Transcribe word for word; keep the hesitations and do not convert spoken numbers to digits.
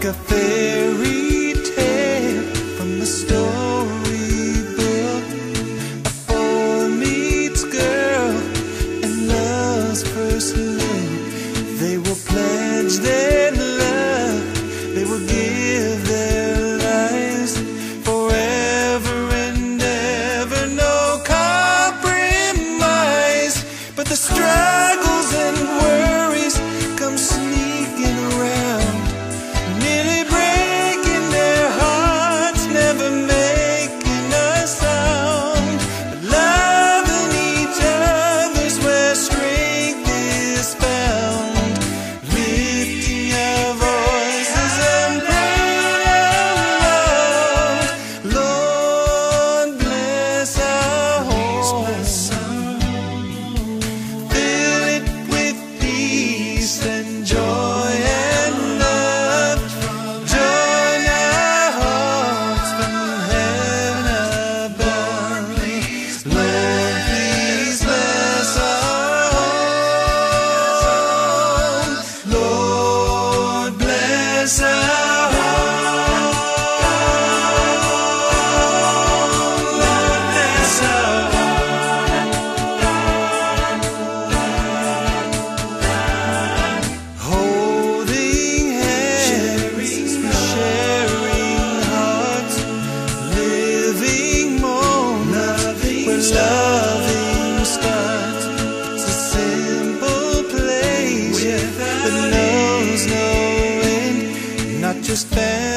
like a fairy tale from a storybook. A boy meets girl and love's first look. They will pledge their love, they will give their lives forever and ever, no compromise. But the struggles and worries come sneaking around, nearly breaking their hearts, never making a sound. But loving each other's where strength is found, lifting our voices and praying out loud. Lord, bless our home, fill it with peace and joy and love. Join our hearts from heaven above. Lord, please bless our home. Lord, bless our home. Lord, bless our holding hands, sharing hearts, living moments where loving starts. It's a simple place that knows no end, not just family.